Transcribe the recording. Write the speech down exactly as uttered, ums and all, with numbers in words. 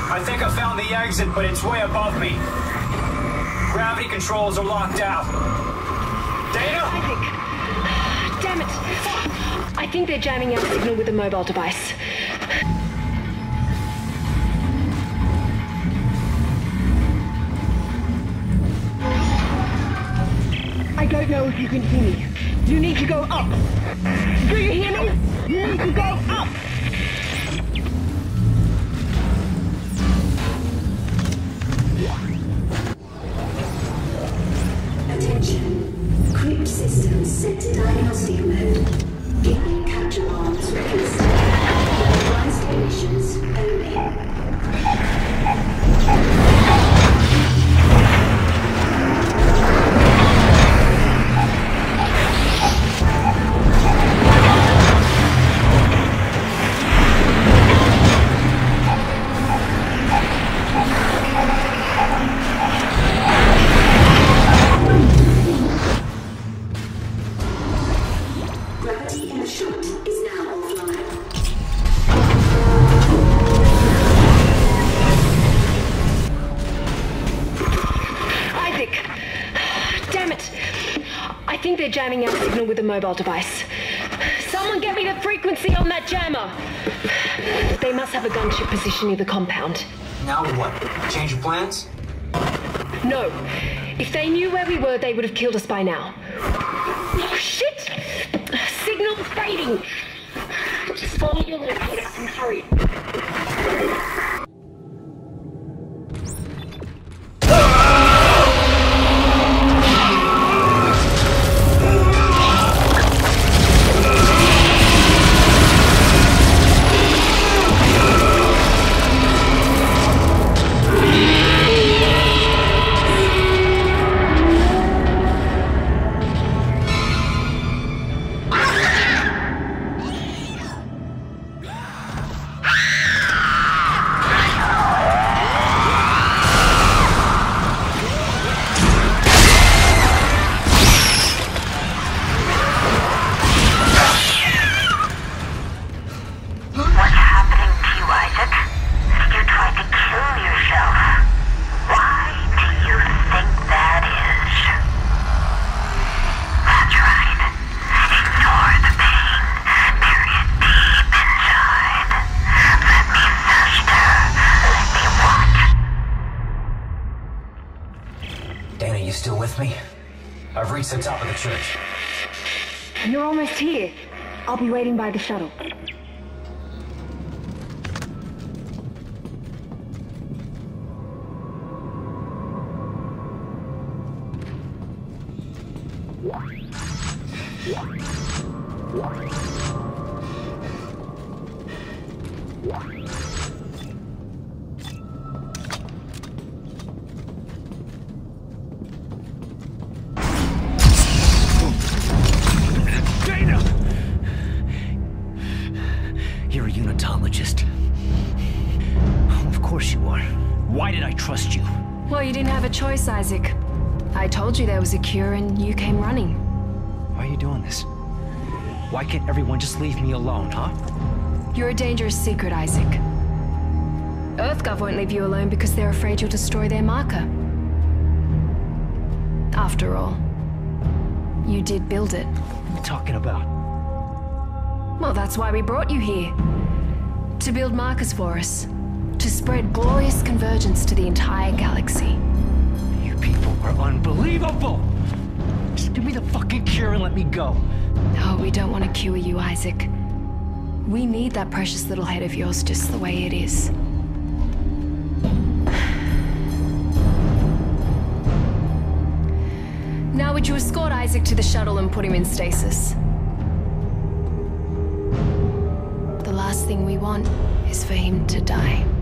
I think I found the exit, but it's way above me. Gravity controls are locked out. Daina? Isaac! Damn it! I think they're jamming our signal with a mobile device. I don't know if you can hear me. You need to go up. Do you hear me? You need to go up. Attention. Crypt systems set to diagnostic mode. Gateway capture arms released. Authorized emissions only. They're jamming our signal with a mobile device. Someone get me the frequency on that jammer! They must have a gunship position near the compound. Now what? Change your plans? No. If they knew where we were, they would have killed us by now. Oh, shit! Signal's fading! Just follow your locator and hurry. Daina, you still with me? I've reached the top of the church. You're almost here. I'll be waiting by the shuttle. You're a unitologist. Of course you are. Why did I trust you? Well, you didn't have a choice, Isaac. I told you there was a cure and you came running. Why are you doing this? Why can't everyone just leave me alone, huh? You're a dangerous secret, Isaac. EarthGov won't leave you alone because they're afraid you'll destroy their marker. After all, you did build it. What are you talking about? Well, that's why we brought you here. To build markers for us. To spread glorious convergence to the entire galaxy. You people are unbelievable! Just give me the fucking cure and let me go. Oh, we don't want to cure you, Isaac. We need that precious little head of yours just the way it is. Now would you escort Isaac to the shuttle and put him in stasis? The last thing we want is for him to die.